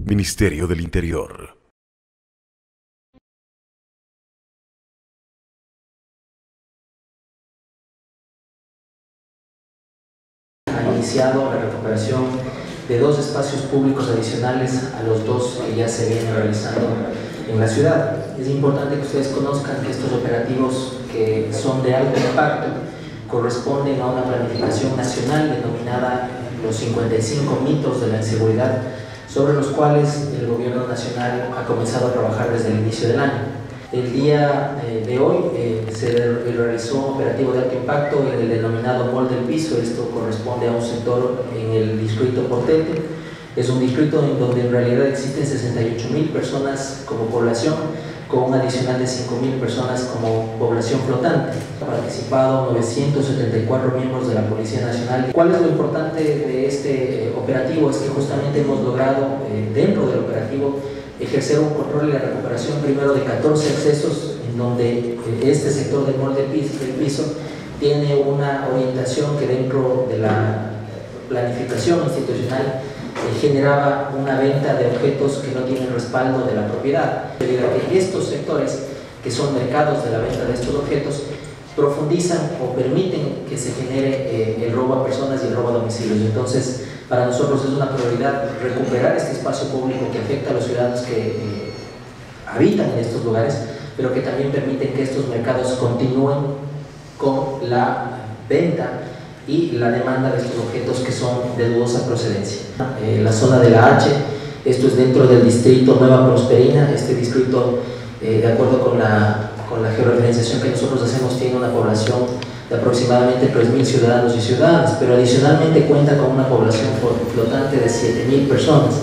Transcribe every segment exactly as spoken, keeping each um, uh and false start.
Ministerio del Interior. Ha iniciado la recuperación de dos espacios públicos adicionales a los dos que ya se vienen realizando en la ciudad. Es importante que ustedes conozcan que estos operativos, que son de alto impacto, corresponden a una planificación nacional denominada los cincuenta y cinco mitos de la inseguridad, sobre los cuales el gobierno nacional ha comenzado a trabajar desde el inicio del año. El día eh, de hoy eh, se realizó un operativo de alto impacto en el denominado Mall del Piso. Esto corresponde a un sector en el distrito Portete. Es un distrito en donde en realidad existen sesenta y ocho mil personas como población, con un adicional de cinco mil personas como población flotante. Han participado novecientos setenta y cuatro miembros de la Policía Nacional. ¿Cuál es lo importante de este eh, operativo? Es que justamente hemos logrado, eh, dentro del operativo, ejercer un control y la recuperación primero de catorce accesos, en donde eh, este sector del Mall del Piso, del piso tiene una orientación que dentro de la planificación institucional eh, generaba una venta de objetos que no tienen respaldo de la propiedad, debido a que estos sectores, que son mercados de la venta de estos objetos, profundizan o permiten que se genere eh, el robo a personas y el robo a domicilios. Entonces, para nosotros es una prioridad recuperar este espacio público que afecta a los ciudadanos que eh, habitan en estos lugares, pero que también permiten que estos mercados continúen con la venta y la demanda de estos objetos que son de dudosa procedencia. Eh, la zona de la H, esto es dentro del distrito Nueva Prosperina. Este distrito, eh, de acuerdo con la, con la georreferenciación que nosotros hacemos, tiene una población de aproximadamente tres mil ciudadanos y ciudadanas, pero adicionalmente cuenta con una población flotante de siete mil personas.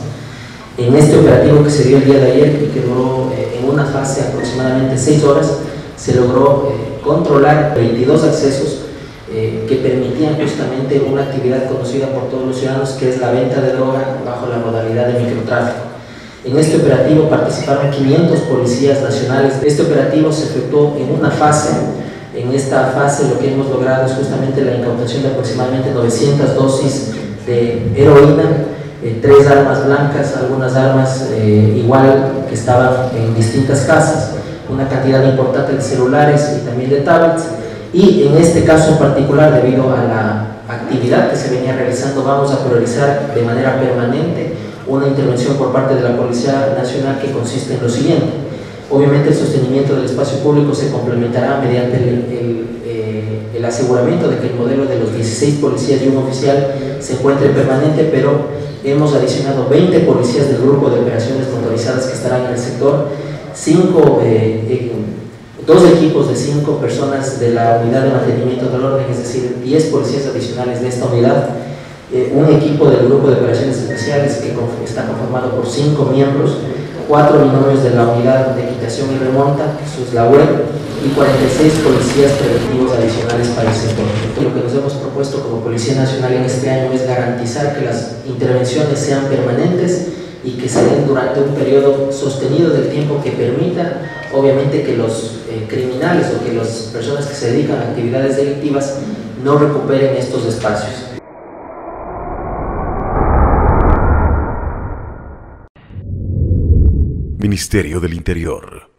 En este operativo que se dio el día de ayer y que duró eh, en una fase aproximadamente seis horas, se logró eh, controlar veintidós accesos eh, que permitían justamente una actividad conocida por todos los ciudadanos, que es la venta de droga bajo la modalidad de microtráfico. En este operativo participaron quinientos policías nacionales. Este operativo se efectuó en una fase. En esta fase lo que hemos logrado es justamente la incautación de aproximadamente novecientas dosis de heroína, eh, tres armas blancas, algunas armas eh, igual que estaban en distintas casas, una cantidad importante de celulares y también de tablets. Y en este caso en particular, debido a la actividad que se venía realizando, vamos a priorizar de manera permanente una intervención por parte de la Policía Nacional que consiste en lo siguiente. Obviamente el sostenimiento del espacio público se complementará mediante el, el, eh, el aseguramiento de que el modelo de los dieciséis policías y un oficial se encuentre permanente, pero hemos adicionado veinte policías del grupo de operaciones motorizadas que estarán en el sector, cinco, eh, eh, dos equipos de cinco personas de la unidad de mantenimiento del orden, es decir, diez policías adicionales de esta unidad, eh, un equipo del grupo de operaciones especiales que está conformado por cinco miembros, cuatro binomios de la unidad de quitación y remonta, que eso es la U E, y cuarenta y seis policías preventivos adicionales para el sector. Lo que nos hemos propuesto como Policía Nacional en este año es garantizar que las intervenciones sean permanentes y que se den durante un periodo sostenido del tiempo que permita, obviamente, que los eh, criminales o que las personas que se dedican a actividades delictivas no recuperen estos espacios. Ministerio del Interior.